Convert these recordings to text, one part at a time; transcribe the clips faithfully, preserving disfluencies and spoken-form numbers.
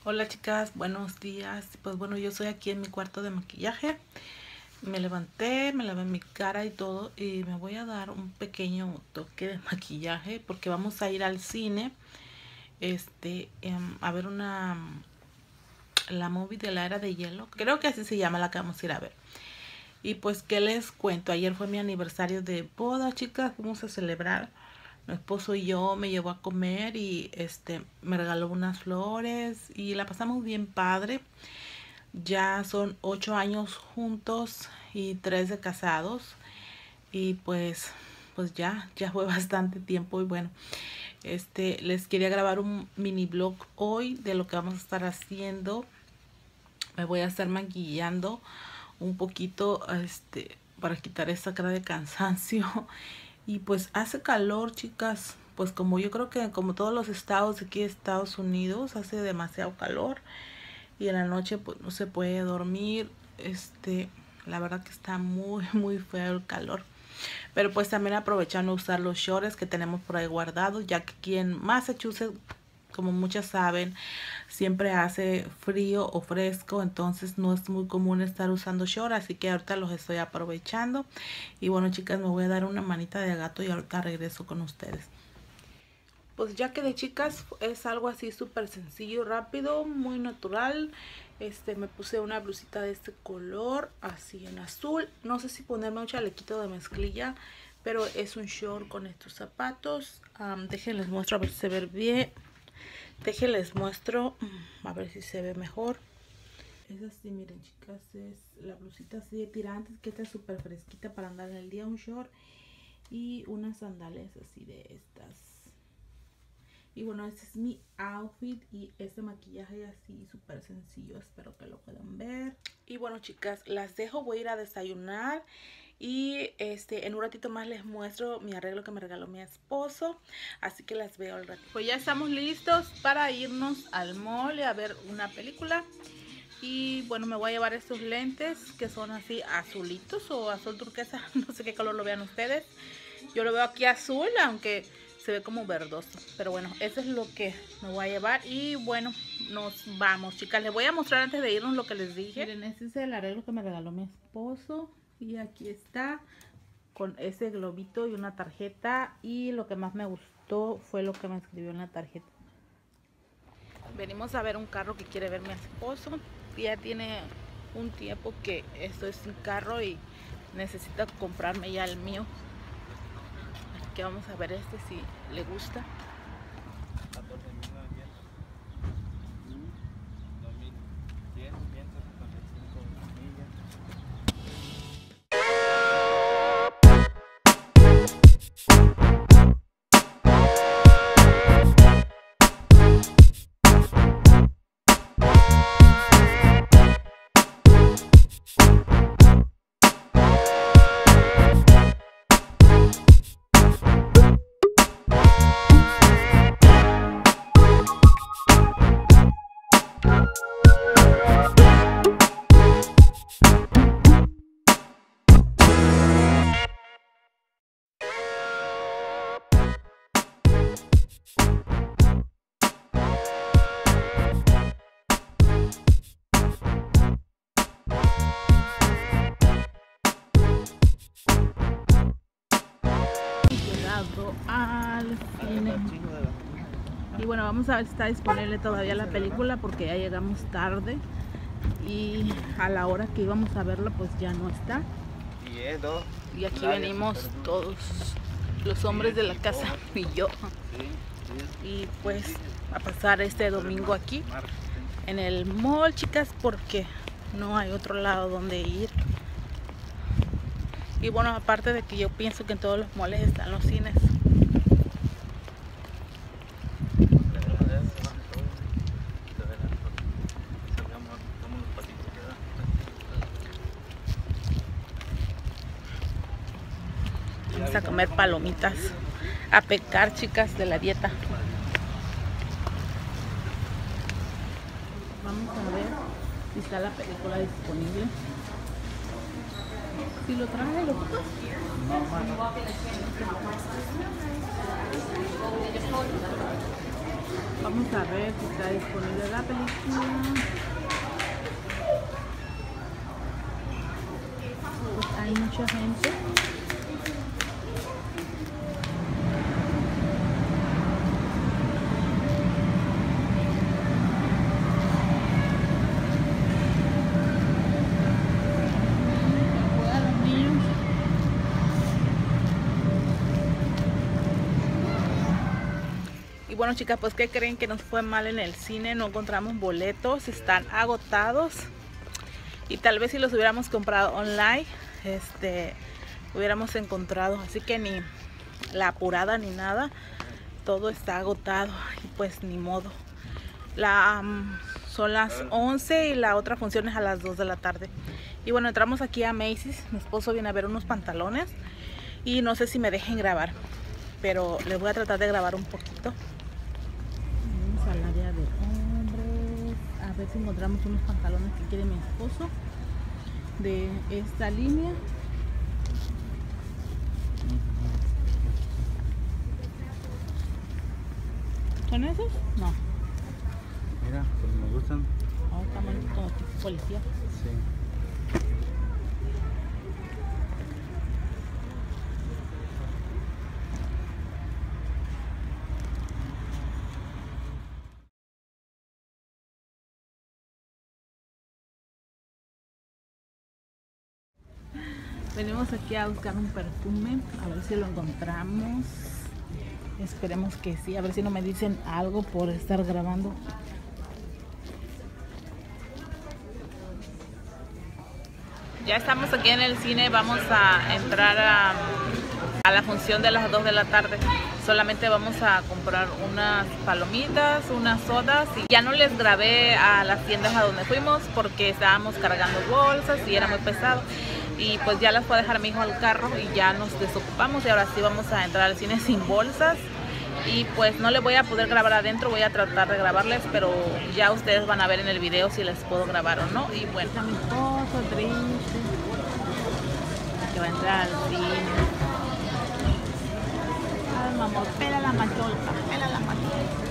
Hola chicas, buenos días. Pues bueno, yo estoy aquí en mi cuarto de maquillaje. Me levanté, me lavé mi cara y todo y me voy a dar un pequeño toque de maquillaje porque vamos a ir al cine este em, a ver una la movie de la era de hielo. Creo que así se llama la que vamos a ir a ver. Y pues qué les cuento, ayer fue mi aniversario de boda, chicas, fuimos a celebrar. Mi esposo y yo, me llevó a comer y este me regaló unas flores y la pasamos bien padre. Ya son ocho años juntos y tres de casados. Y pues, pues ya, ya fue bastante tiempo. Y bueno, este les quería grabar un mini vlog hoy de lo que vamos a estar haciendo. Me voy a estar maquillando un poquito este para quitar esta cara de cansancio. Y pues hace calor, chicas. Pues como yo creo que como todos los estados de aquí de Estados Unidos, hace demasiado calor. Y en la noche pues no se puede dormir. Este, la verdad que está muy, muy feo el calor. Pero pues también aprovechando usar los shorts que tenemos por ahí guardados, ya que aquí en Massachusetts, como muchas saben, siempre hace frío o fresco, entonces no es muy común estar usando shorts, así que ahorita los estoy aprovechando. Y bueno, chicas, me voy a dar una manita de gato y ahorita regreso con ustedes. Pues ya que de chicas es algo así súper sencillo, rápido, muy natural. Este, me puse una blusita de este color, así en azul. No sé si ponerme un chalequito de mezclilla, pero es un short con estos zapatos. Um, déjenles muestro a ver si se ve bien. Déjenles muestro, a ver si se ve mejor. Es así, miren chicas, es la blusita así de tirantes, que está súper fresquita para andar en el día, un short y unas sandalias así de estas. Y bueno, este es mi outfit y este maquillaje así súper sencillo, espero que lo puedan ver. Y bueno chicas, las dejo, voy a ir a desayunar. Y este en un ratito más les muestro mi arreglo que me regaló mi esposo. Así que las veo al ratito. Pues ya estamos listos para irnos al mall a ver una película. Y bueno, me voy a llevar estos lentes que son así azulitos o azul turquesa. No sé qué color lo vean ustedes. Yo lo veo aquí azul, aunque se ve como verdoso. Pero bueno, eso es lo que me voy a llevar. Y bueno, nos vamos, chicas. Les voy a mostrar antes de irnos lo que les dije. Miren, este es el arreglo que me regaló mi esposo. Y aquí está, con ese globito y una tarjeta. Y lo que más me gustó fue lo que me escribió en la tarjeta. Venimos a ver un carro que quiere ver mi esposo. Ya tiene un tiempo que estoy sin carro y necesita comprarme ya el mío. Así que vamos a ver este si le gusta. Al cine. Y bueno, vamos a ver si está disponible todavía la película porque ya llegamos tarde y a la hora que íbamos a verla pues ya no está. Y aquí venimos todos los hombres de la casa y yo. Y pues a pasar este domingo aquí en el mall, chicas, porque no hay otro lado donde ir. Y bueno, aparte de que yo pienso que en todos los malls están los cines. Vamos a comer palomitas, a pecar, chicas, de la dieta. Vamos a ver si está la película disponible. Si lo traje, ¿lo ocupas? No, Vamos a ver si está disponible la película. Pues hay mucha gente. Y bueno, chicas, pues ¿qué creen? Que nos fue mal en el cine, no encontramos boletos, están agotados. Y tal vez si los hubiéramos comprado online, este, hubiéramos encontrado. Así que ni la apurada ni nada, todo está agotado y pues ni modo. La, um, son las once y la otra función es a las dos de la tarde. Y bueno, entramos aquí a Macy's, mi esposo viene a ver unos pantalones y no sé si me dejen grabar, pero les voy a tratar de grabar un poquito. Al área de hombres, a ver si encontramos unos pantalones que quiere mi esposo de esta línea. ¿Son esos? No. Mira, pues me gustan. Oh, están bonitos, como tipo policía. Sí. Venimos aquí a buscar un perfume, a ver si lo encontramos. Esperemos que sí, a ver si no me dicen algo por estar grabando. Ya estamos aquí en el cine, vamos a entrar a, a la función de las dos de la tarde. Solamente vamos a comprar unas palomitas, unas sodas y ya no les grabé a las tiendas a donde fuimos porque estábamos cargando bolsas y era muy pesado. Y pues ya las fue a dejar mi hijo al carro y ya nos desocupamos y ahora sí vamos a entrar al cine sin bolsas. Y pues no les voy a poder grabar adentro, voy a tratar de grabarles, pero ya ustedes van a ver en el video si les puedo grabar o no. Y bueno, mi esposo triste que va a entrar al cine. Ay, mamá, pela la macholca, pela la macholca.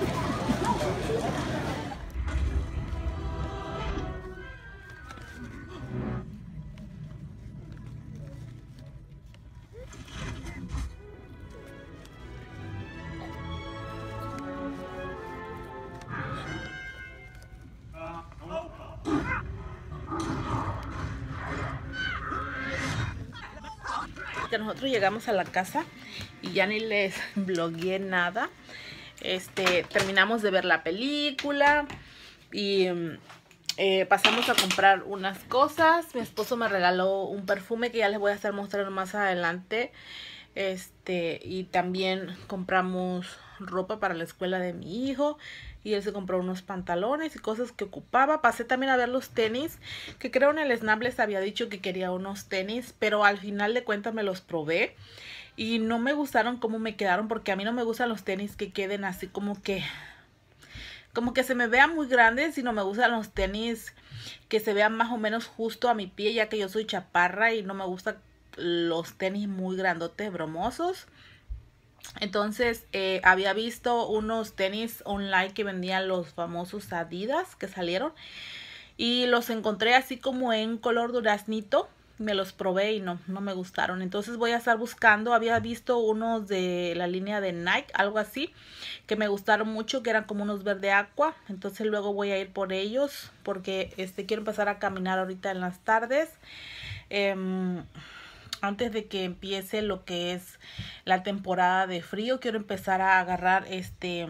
Que nosotros llegamos a la casa y ya ni les blogueé nada. Este, terminamos de ver la película y eh, pasamos a comprar unas cosas. Mi esposo me regaló un perfume que ya les voy a estar mostrando más adelante. Este, y también compramos ropa para la escuela de mi hijo. Y él se compró unos pantalones y cosas que ocupaba. Pasé también a ver los tenis, que creo en el Snap les había dicho que quería unos tenis, pero al final de cuentas me los probé. Y no me gustaron cómo me quedaron, porque a mí no me gustan los tenis que queden así como que... Como que se me vean muy grandes, sino me gustan los tenis que se vean más o menos justo a mi pie, ya que yo soy chaparra y no me gustan los tenis muy grandotes, bromosos. Entonces eh, había visto unos tenis online que vendían los famosos Adidas que salieron y los encontré así como en color duraznito. Me los probé y no, no me gustaron. Entonces voy a estar buscando. Había visto unos de la línea de Nike, algo así, que me gustaron mucho, que eran como unos verde aqua. Entonces luego voy a ir por ellos porque este quiero empezar a caminar ahorita en las tardes. Eh, Antes de que empiece lo que es la temporada de frío, quiero empezar a agarrar este...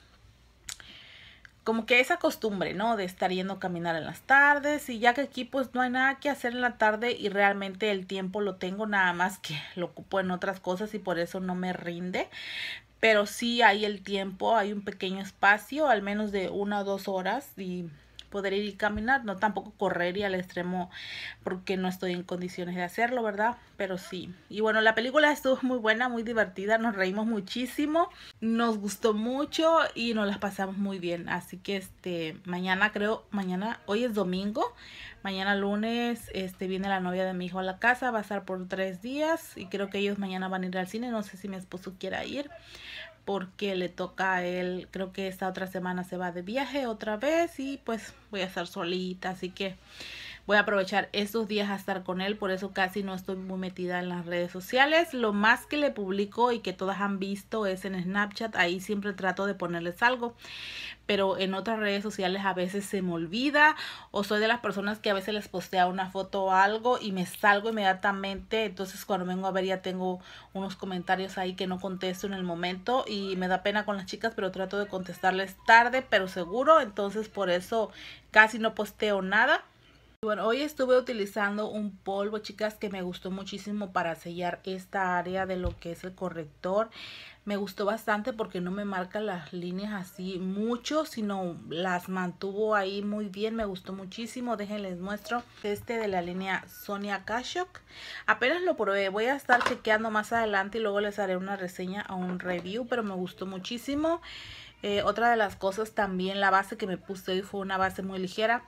como que esa costumbre, ¿no? De estar yendo a caminar en las tardes. Y ya que aquí pues no hay nada que hacer en la tarde y realmente el tiempo lo tengo, nada más que lo ocupo en otras cosas y por eso no me rinde. Pero sí hay el tiempo, hay un pequeño espacio, al menos de una o dos horas y poder ir y caminar, no tampoco correr y al extremo porque no estoy en condiciones de hacerlo, ¿verdad? Pero sí. Y bueno, la película estuvo muy buena, muy divertida, nos reímos muchísimo, nos gustó mucho y nos las pasamos muy bien. Así que este, mañana creo, mañana, hoy es domingo, mañana lunes este viene la novia de mi hijo a la casa, va a estar por tres días y creo que ellos mañana van a ir al cine, no sé si mi esposo quiera ir. porque le toca a él, creo que esta otra semana se va de viaje otra vez y pues voy a estar solita, así que voy a aprovechar estos días a estar con él, por eso casi no estoy muy metida en las redes sociales. Lo más que le publico y que todas han visto es en Snapchat, ahí siempre trato de ponerles algo, pero en otras redes sociales a veces se me olvida o soy de las personas que a veces les postea una foto o algo y me salgo inmediatamente, entonces cuando vengo a ver ya tengo unos comentarios ahí que no contesto en el momento y me da pena con las chicas, pero trato de contestarles tarde pero seguro, entonces por eso casi no posteo nada. Bueno, hoy estuve utilizando un polvo, chicas, que me gustó muchísimo para sellar esta área de lo que es el corrector. Me gustó bastante porque no me marca las líneas así mucho, sino las mantuvo ahí muy bien. Me gustó muchísimo. Déjenles muestro este de la línea Sonia Kashuk. Apenas lo probé. Voy a estar chequeando más adelante y luego les haré una reseña o un review, pero me gustó muchísimo. Eh, otra de las cosas también, la base que me puse hoy fue una base muy ligera,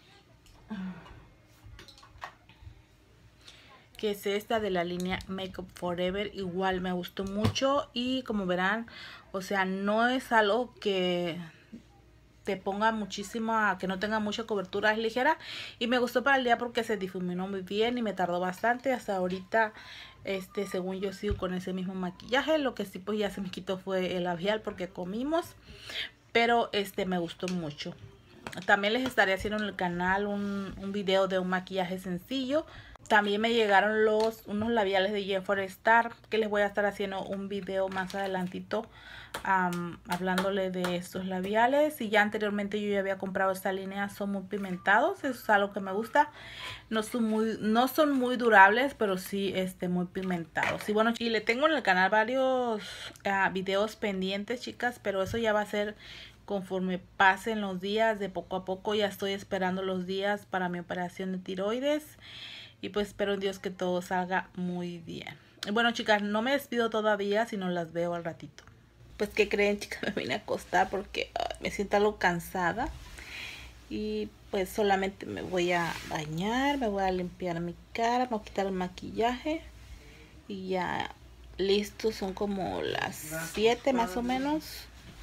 que es esta de la línea Makeup Forever. Igual me gustó mucho y como verán, o sea, no es algo que te ponga muchísima, que no tenga mucha cobertura, es ligera y me gustó para el día porque se difuminó muy bien y me tardó bastante. Hasta ahorita, este, según yo sigo con ese mismo maquillaje. Lo que sí pues ya se me quitó fue el labial porque comimos, pero este me gustó mucho. También les estaré haciendo en el canal un, un video de un maquillaje sencillo. También me llegaron los unos labiales de Jeffree Star, que les voy a estar haciendo un video más adelantito um, hablándole de estos labiales. Y ya anteriormente yo ya había comprado esta línea, son muy pigmentados, eso es algo que me gusta. No son muy, no son muy durables, pero sí este, muy pigmentados. Y bueno, y le tengo en el canal varios uh, videos pendientes, chicas, pero eso ya va a ser conforme pasen los días, de poco a poco. Ya estoy esperando los días para mi operación de tiroides. Y pues espero en Dios que todo salga muy bien. Y bueno, chicas, no me despido todavía, sino las veo al ratito. Pues, ¿qué creen, chicas? Me vine a acostar porque uh, me siento algo cansada. Y pues solamente me voy a bañar, me voy a limpiar mi cara, me voy a quitar el maquillaje. Y ya listo, son como las siete más o menos.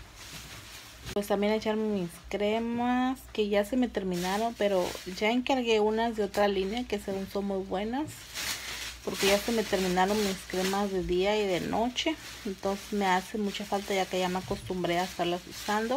Pues también echarme mis cremas que ya se me terminaron, pero ya encargué unas de otra línea que según son muy buenas, porque ya se me terminaron mis cremas de día y de noche. Entonces me hace mucha falta ya que ya me acostumbré a estarlas usando.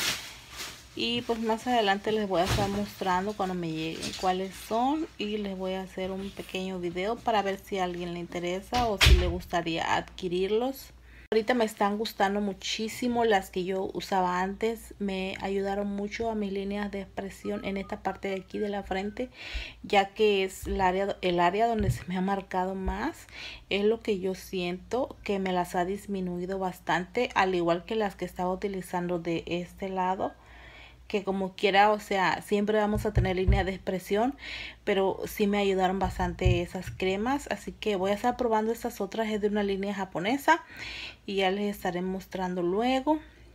Y pues más adelante les voy a estar mostrando cuando me lleguen cuáles son, y les voy a hacer un pequeño video para ver si a alguien le interesa o si le gustaría adquirirlos. Ahorita me están gustando muchísimo las que yo usaba antes. Me ayudaron mucho a mis líneas de expresión en esta parte de aquí de la frente, ya que es el área, el área donde se me ha marcado más. Es lo que yo siento que me las ha disminuido bastante, al igual que las que estaba utilizando de este lado, que como quiera, o sea, siempre vamos a tener línea de expresión, pero sí me ayudaron bastante esas cremas. Así que voy a estar probando estas otras, es de una línea japonesa y ya les estaré mostrando luego.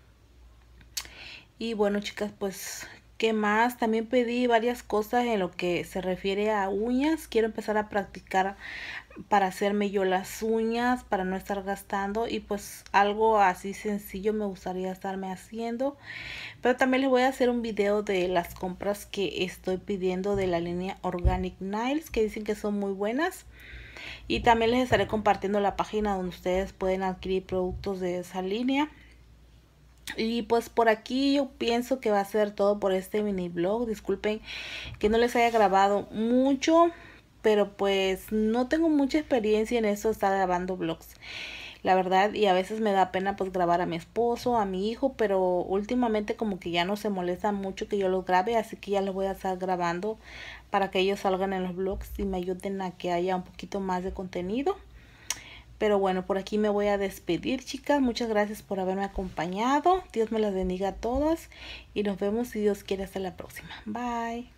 Y bueno, chicas, pues ¿qué más? También pedí varias cosas en lo que se refiere a uñas. Quiero empezar a practicar para hacerme yo las uñas, para no estar gastando, y pues algo así sencillo me gustaría estarme haciendo. Pero también les voy a hacer un video de las compras que estoy pidiendo de la línea Organic Nails, que dicen que son muy buenas. Y también les estaré compartiendo la página donde ustedes pueden adquirir productos de esa línea. Y pues por aquí yo pienso que va a ser todo por este mini vlog. Disculpen que no les haya grabado mucho, pero pues no tengo mucha experiencia en eso de estar grabando vlogs, la verdad, y a veces me da pena pues grabar a mi esposo, a mi hijo, pero últimamente como que ya no se molesta mucho que yo los grabe, así que ya los voy a estar grabando para que ellos salgan en los vlogs y me ayuden a que haya un poquito más de contenido. Pero bueno, por aquí me voy a despedir, chicas. Muchas gracias por haberme acompañado. Dios me las bendiga a todas y nos vemos si Dios quiere hasta la próxima. Bye.